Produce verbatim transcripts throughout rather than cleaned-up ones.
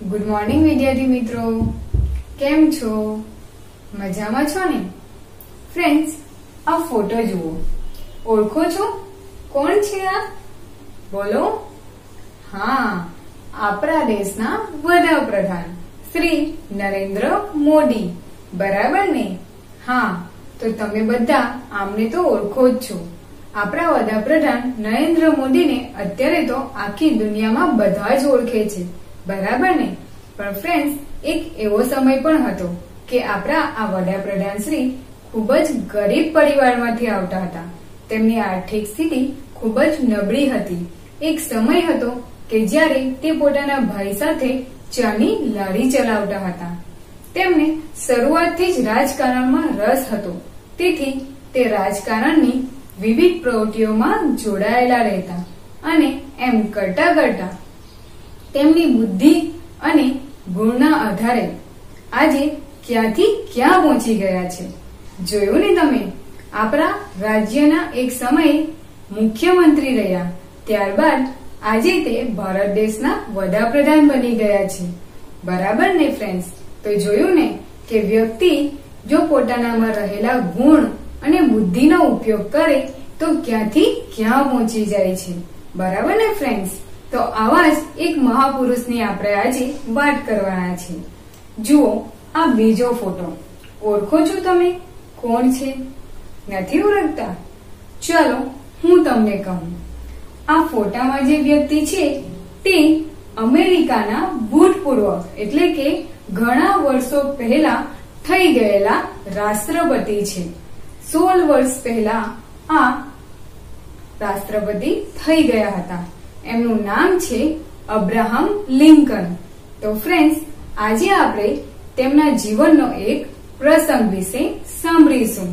Good morning વિદ્યાર્થી મિત્રો, કેમ છો? મજામાં છો ને? ફ્રેન્ડ્સ, આ ફોટો જુઓ, ઓળખો છો? કોણ છે આ? બોલો. હા, આપણા દેશના વડાપ્રધાન શ્રી નરેન્દ્ર મોદી, બરાબર ને? હા, તો તમે બધા આમને તો ઓળખો જ છો. આપણા વડાપ્રધાન નરેન્દ્ર મોદીને અત્યારે તો આખી દુનિયામાં બધા જ ઓળખે છે, બરાબર ને? પણ ફ્રેન્ડ્સ, એક એવો સમય પણ હતો કે આપણા આ વડાપ્રધાન શ્રી ખૂબ જ ગરીબ પરિવારમાંથી આવતા હતા. તેમની આર્થિક સ્થિતિ ખૂબ જ નબળી હતી. એક સમય હતો કે જ્યારે તે પોતાના ભાઈ સાથે ચાની લારી ચલાવતા હતા. તેમને શરૂઆતથી જ રાજકારણમાં રસ હતો, તેથી તે રાજકારણની વિવિધ પ્રવૃત્તિઓમાં જોડાયેલા રહેતા અને એમ કરતા કરતા તેમની બુદ્ધિ અને ગુણના આધારે આજે ક્યાંથી ક્યાં પહોંચી ગયા છે. જોયું ને તમે? આપણા રાજ્યના એક સમયે મુખ્યમંત્રી રહ્યા, ત્યારબાદ આજે તે ભારત દેશના વડાપ્રધાન બની ગયા છે, બરાબર ને ફ્રેન્ડ્સ? તો જોયું ને કે વ્યક્તિ જો પોતાનામાં રહેલા ગુણ અને બુદ્ધિનો ઉપયોગ કરે તો ક્યાંથી ક્યાં પહોંચી જાય છે, બરાબર ને ફ્રેન્ડ્સ? તો આવા જ એક મહાપુરુષની આપણે આજે વાત કરવાના છે. જુઓ આ બીજો ફોટો, ઓળખો છો તમે? કોણ છે? નથી ઓળખતા? ચલો હું તમને કહું. આ ફોટામાં જે વ્યક્તિ છે તે અમેરિકાના ભૂતપૂર્વ એટલે કે ઘણા વર્ષો પહેલા થઈ ગયેલા રાષ્ટ્રપતિ છે. સોળ વર્ષ પહેલા આ રાષ્ટ્રપતિ થઈ ગયા હતા. એમનું નામ છે અબ્રાહમ લિંકન. તો ફ્રેન્ડ્સ, આજે આપણે તેમના જીવનનો એક પ્રસંગ વિશે સાંભળીશું.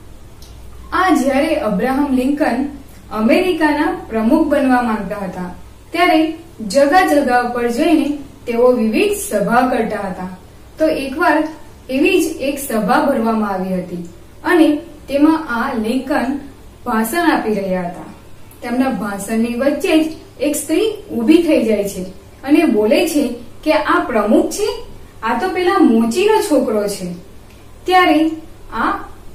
આ જ્યારે અબ્રાહમ લિંકન અમેરિકાના પ્રમુખ બનવા માંગતા હતા ત્યારે જગા જગા પર જઈને તેઓ વિવિધ સભા કરતા હતા. તો એકવાર એવી જ એક સભા ભરવામાં આવી હતી અને તેમાં આ લિંકન ભાષણ આપી રહ્યા હતા. તેમના ભાષણની વચ્ચે જ એક સ્ત્રી ઊભી થઈ જાય છે અને બોલે છે કે આ પ્રમુખ છે, આ તો પેલા મોચીનો છોકરો છે. ત્યારે આ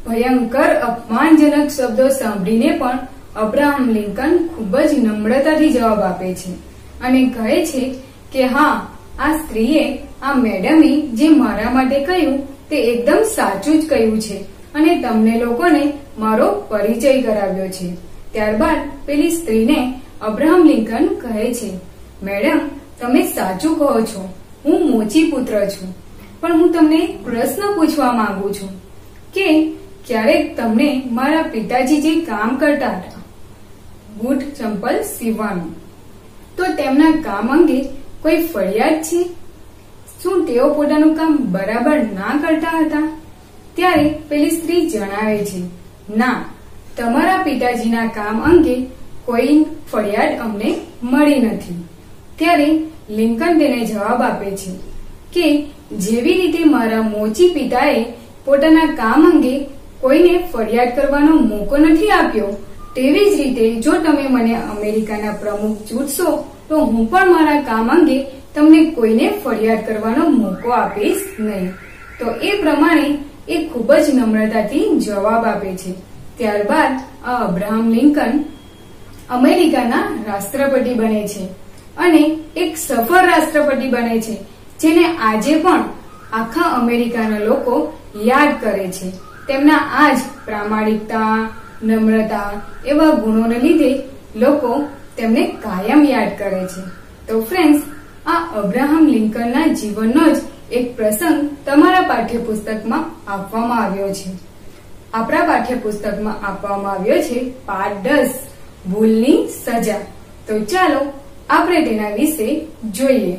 ભયંકર અપમાનજનક શબ્દો સાંભળીને પણ અબ્રાહમ લિંકન ખૂબ જ નમ્રતાથી જવાબ આપે છે અને કહે છે કે હા, આ સ્ત્રીએ, આ મેડમે જે મારા માટે કહ્યું તે એકદમ સાચું જ કહ્યું છે અને તમને લોકોને મારો પરિચય કરાવ્યો છે. ત્યારબાદ પેલી સ્ત્રીને અબ્રાહમ લિંકન કહે છે, મેડમ, તમે સાચું કહો છો, હું મોચી પુત્ર છું, પણ હું તમને એક પ્રશ્ન પૂછવા માંગુ છું કે ક્યારેક તમને મારા પિતાજી જે કામ કરતા હતા, બૂટ ચંપલ સીવવાનું, તો તેમના કામ અંગે કોઈ ફરિયાદ છે? શું તેઓ પોતાનું કામ બરાબર ના કરતા હતા? ત્યારે પેલી સ્ત્રી જણાવે છે, ના, તમારા પિતાજીના કામ અંગે કોઈ ફરિયાદ અમને મળી નથી. ત્યારે લિંકન તેને જવાબ આપે છે કે જેવી રીતે મારા મોચી પિતાએ પોતાના કામ અંગે કોઈને ફરિયાદ કરવાનો મોકો નથી આપ્યો, તેવી જ રીતે જો તમે મને અમેરિકાના પ્રમુખ ચૂંટશો તો હું પણ મારા કામ અંગે તમને કોઈને ફરિયાદ કરવાનો મોકો આપીશ નહીં. તો એ પ્રમાણે એ ખૂબ જ નમ્રતાથી જવાબ આપે છે. ત્યારબાદ આ અબ્રાહમ લિંકન અમેરિકાના રાષ્ટ્રપતિ બને છે અને એક સફળ રાષ્ટ્રપતિ બને છે, જેને આજે પણ આખા અમેરિકાના લોકો યાદ કરે છે. તેમના આ જ પ્રામાણિકતા, નમ્રતા એવા ગુણોને લીધે લોકો તેમને કાયમ યાદ કરે છે. તો ફ્રેન્ડ્સ, આ અબ્રાહમ લિંકનના જીવનનો જ એક પ્રસંગ તમારા પાઠ્યપુસ્તકમાં આપવામાં આવ્યો છે. આપણા પાઠ્યપુસ્તકમાં આપવામાં આવ્યો છે પાઠ દસ, ભૂલની સજા. તો ચાલો આપણે તેના વિશે જોઈએ.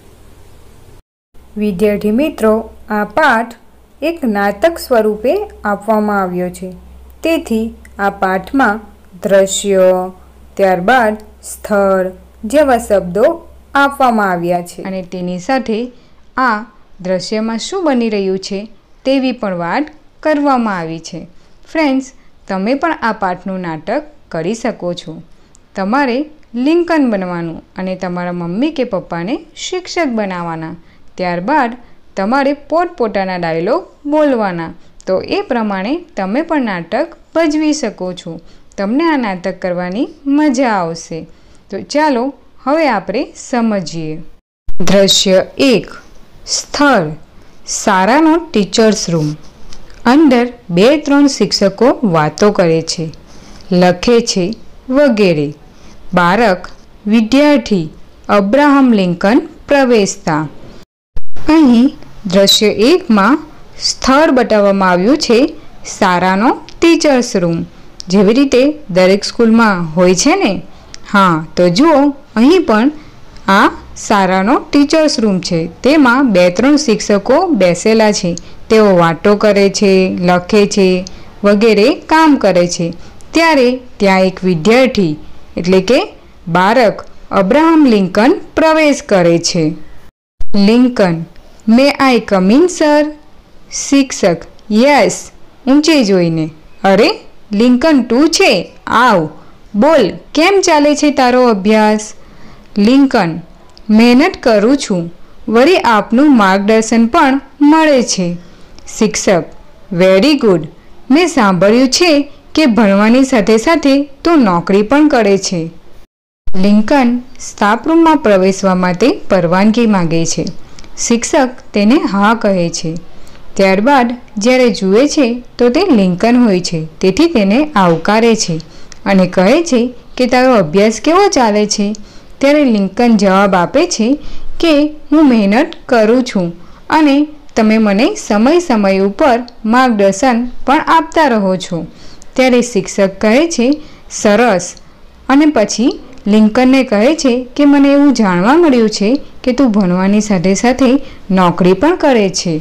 વિદ્યાર્થી મિત્રો, આ પાઠ એક નાટક સ્વરૂપે આપવામાં આવ્યો છે, તેથી આ પાઠમાં દ્રશ્ય, ત્યારબાદ સ્થળ જેવા શબ્દો આપવામાં આવ્યા છે અને તેની સાથે આ દ્રશ્યમાં શું બની રહ્યું છે તેવી પણ વાત કરવામાં આવી છે. ફ્રેન્ડ્સ, તમે પણ આ પાઠનું નાટક કરી શકો છો. તમારે લિંકન બનવાનું અને તમારા મમ્મી કે પપ્પાને શિક્ષક બનાવવાના, ત્યારબાદ તમારે પોતપોતાના ડાયલોગ બોલવાના. તો એ પ્રમાણે તમે પણ નાટક ભજવી શકો છો. તમને આ નાટક કરવાની મજા આવશે. તો ચાલો હવે આપણે સમજીએ. દ્રશ્ય એક. સ્થળ શાળાનો ટીચર્સ રૂમ. અંદર બે ત્રણ શિક્ષકો વાતો કરે છે, લખે છે વગેરે. બાળક વિદ્યાર્થી અબ્રાહમ લિંકન પ્રવેશતા. અહીં દ્રશ્ય એકમાં સ્થળ બતાવવામાં આવ્યું છે શાળાનો ટીચર્સ રૂમ. જેવી રીતે દરેક સ્કૂલમાં હોય છે ને. હા, તો જુઓ અહીં પણ આ શાળાનો ટીચર્સ રૂમ છે. તેમાં બે ત્રણ શિક્ષકો બેસેલા છે. તેઓ વાતો કરે છે, લખે છે વગેરે કામ કરે છે. ત્યારે ત્યાં એક વિદ્યાર્થી એટલે કે બાળક અબ્રાહમ લિંકન પ્રવેશ કરે છે. Lincoln: may I come in sir? શિક્ષક: યસ, ઊંચે જોઈને. અરે લિંકન, તું છે? આવ, બોલ, કેમ ચાલે છે તારો અભ્યાસ? લિંકન: મહેનત કરું છું, વળી આપનું માર્ગદર્શન પણ મળે છે. શિક્ષક: વેરી ગુડ. મેં સાંભળ્યું છે કે ભણવાની સાથે સાથે તું નોકરી પણ કરે છે. લિંકન સ્ટાફ રૂમમાં પ્રવેશવા માટે પરવાનગી માંગે છે. શિક્ષક તેને હા કહે છે. ત્યારબાદ જ્યારે જુએ છે તો તે લિંકન હોય છે, તેથી તેને આવકારે છે અને કહે છે કે તારો અભ્યાસ કેવો ચાલે છે? ત્યારે લિંકન જવાબ આપે છે કે હું મહેનત કરું છું અને તમે મને સમય સમય ઉપર માર્ગદર્શન પણ આપતા રહો છો. ત્યારે શિક્ષક કહે છે સરસ, અને પછી લિંકનને કહે છે કે મને એવું જાણવા મળ્યું છે કે તું ભણવાની સાથે સાથે નોકરી પણ કરે છે.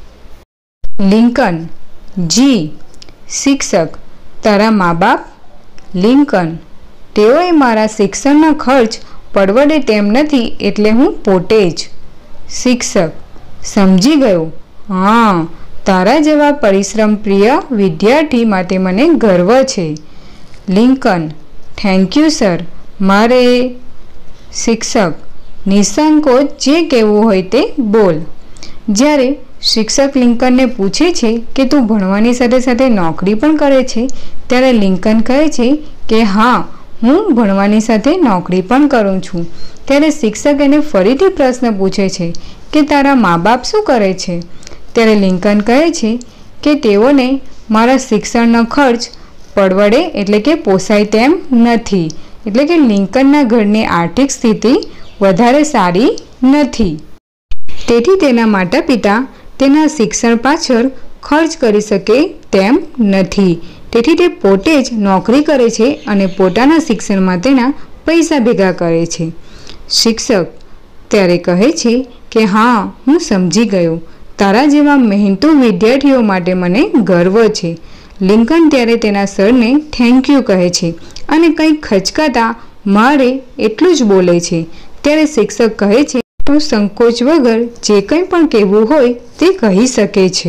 લિંકન: જી. શિક્ષક: તારા મા બાપ? લિંકન: તેઓએ મારા શિક્ષણનો ખર્ચ પરવડે તેમ નથી, એટલે હું પોતે જ. શિક્ષક: સમજી ગયો. હા, તારા જેવા પરિશ્રમ પ્રિય વિદ્યાર્થી માટે મને ગર્વ છે. Lincoln: thank you sir. મારે? શિક્ષક: નિસંકોચ જે કહેવું હોય તે બોલ. જ્યારે શિક્ષક લિંકનને પૂછે છે કે તું ભણવાની સાથે સાથે નોકરી પણ કરે છે, ત્યારે લિંકન કહે છે કે હા, હું ભણવાની સાથે નોકરી પણ કરું છું. ત્યારે શિક્ષક એને ફરીથી પ્રશ્ન પૂછે છે કે તારા મા બાપ શું કરે છે? ત્યારે લિંકન કહે છે કે તેઓને મારા શિક્ષણનો ખર્ચ પરવડે એટલે કે પોસાય તેમ નથી. એટલે કે લિંકનના ઘરની આર્થિક સ્થિતિ વધારે સારી નથી, તેથી તેના માતા પિતા તેના શિક્ષણ પાછળ ખર્ચ કરી શકે તેમ નથી. તેથી તે પોતે જ નોકરી કરે છે અને પોતાના શિક્ષણ માટેના પૈસા ભેગા કરે છે. શિક્ષક ત્યારે કહે છે કે હા, હું સમજી ગયો. તારા જેવા મહેનતુ વિદ્યાર્થીઓ માટે મને ગર્વ છે. લિંકન ત્યારે તેના સરને થેન્ક યુ કહે છે અને કંઈક ખચકાતા મારે એટલું જ બોલે છે. ત્યારે શિક્ષક કહે છે તું સંકોચ વગર જે કંઈ પણ કહેવું હોય તે કહી શકે છે.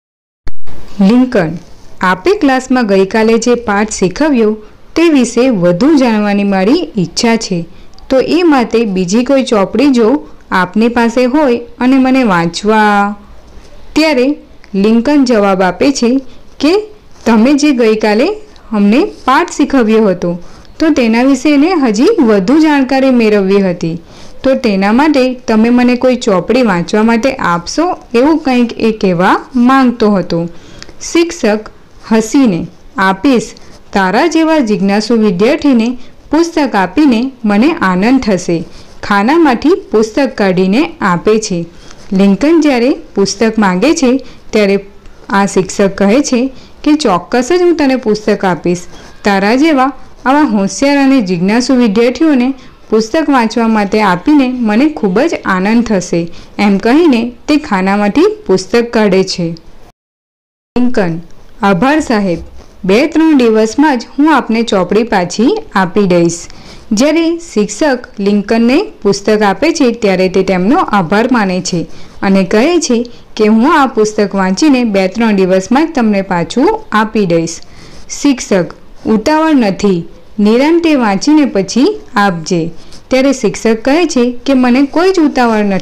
લિંકન: આપે ક્લાસમાં ગઈકાલે જે પાઠ શીખવ્યો તે વિશે વધુ જાણવાની મારી ઈચ્છા છે, તો એ માટે બીજી કોઈ ચોપડી જો આપની પાસે હોય અને મને વાંચવા. ત્યારે લિંકન જવાબ આપે છે કે તમે જે ગઈકાલે અમને પાઠ શીખવ્યો હતો તો તેના વિશે એને હજી વધુ જાણકારી મેળવવી હતી, તો તેના માટે તમે મને કોઈ ચોપડી વાંચવા માટે આપશો, એવું કંઈક એ કહેવા માંગતો હતો. શિક્ષક હસીને: આપીશ. તારા જેવા જિજ્ઞાસુ વિદ્યાર્થીને પુસ્તક આપીને મને આનંદ થશે. ખાનામાંથી પુસ્તક કાઢીને આપે છે. લિંકન જ્યારે પુસ્તક માંગે છે ત્યારે આ શિક્ષક કહે છે કે ચોક્કસ જ હું તને પુસ્તક આપીશ. તારા જેવા આવા હોશિયાર અને જિજ્ઞાસુ વિદ્યાર્થીઓને પુસ્તક વાંચવા માટે આપીને મને ખૂબ જ આનંદ થશે. એમ કહીને તે ખાનામાંથી પુસ્તક કાઢે છે. લિંકન: આભાર સાહેબ. બે ત્રણ દિવસમાં જ હું આપને ચોપડી પાછી આપી દઈશ. જ્યારે શિક્ષક લિંકનને પુસ્તક આપે છે ત્યારે તે તેમનો આભાર માને છે અને કહે છે કે હું આ પુસ્તક વાંચીને બે ત્રણ દિવસમાં જ તમને પાછું આપી દઈશ. શિક્ષક: ઉતાવળ નથી, નિરાંતે વાંચીને પછી આપજે. ત્યારે શિક્ષક કહે છે કે મને કોઈ જ ઉતાવળ નથી,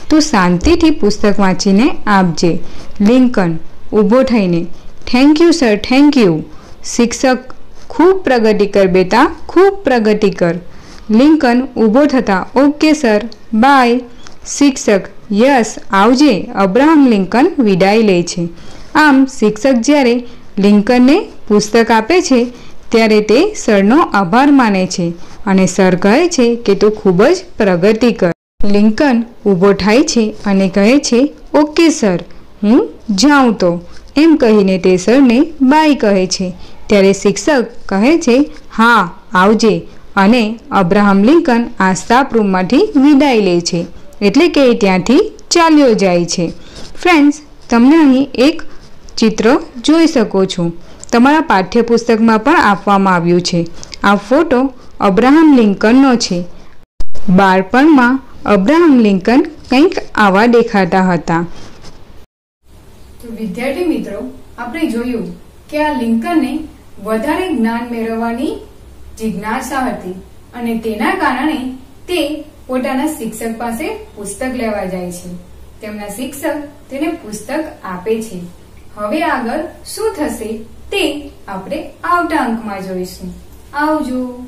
તો શાંતિથી પુસ્તક વાંચીને આપજે. લિંકન ઊભો થઈને, thank you sir, thank you. શિક્ષક, ખૂબ પ્રગતિ કર બેટા, ખૂબ પ્રગતિ કર. લિંકન ઊભો થતા, ઓકે સર, બાય. શિક્ષક, યસ, આવજે. અબ્રાહમ લિંકન વિદાય લે છે. આમ શિક્ષક જ્યારે લિંકનને પુસ્તક આપે છે ત્યારે તે સરનો આભાર માને છે અને સર કહે છે કે તું ખૂબ જ પ્રગતિ કર. લિંકન ઊભો થાય છે અને કહે છે, ઓકે સર, હું જાઉં તો. એમ કહીને તે સરને બાય કહે છે. ત્યારે શિક્ષક કહે છે, હા, આવજે. અને અબ્રાહમ લિંકન આ સ્ટાફ રૂમમાંથી વિદાય લે છે, એટલે કે ત્યાંથી ચાલ્યો જાય છે. ફ્રેન્ડ્સ, તમને અહીં એક ચિત્ર જોઈ શકો છો. તમારા પાઠ્યપુસ્તકમાં પણ આપવામાં આવ્યું છે. આ ફોટો અબ્રાહમ લિંકનનો છે. બાળપણમાં અબ્રાહમ લિંકન કંઈક આવા દેખાતા હતા. તો વિદ્યાર્થી મિત્રો, આપણે જોયું કે આ લિંકનને વધારે જ્ઞાન મેળવવાની જિજ્ઞાસા હતી અને તેના કારણે તે પોતાના શિક્ષક પાસે પુસ્તક લેવા જાય છે. તેમના શિક્ષક તેને પુસ્તક આપે છે. હવે આગળ શું થશે તે આપણે આવતા અંકમાં જોઈશું. આવજો.